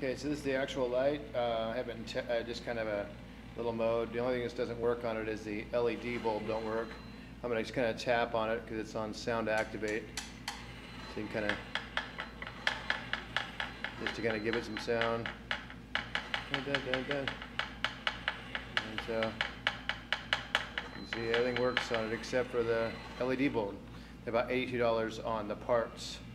Okay, so this is the actual light. I have it in just kind of a little mode. The only thing that doesn't work on it is the LED bulb don't work. I'm going to just kind of tap on it because it's on sound activate. So you can kind of, just to kind of give it some sound. Dun, dun, dun, dun. And so, you can see everything works on it except for the LED bulb. About $82 on the parts.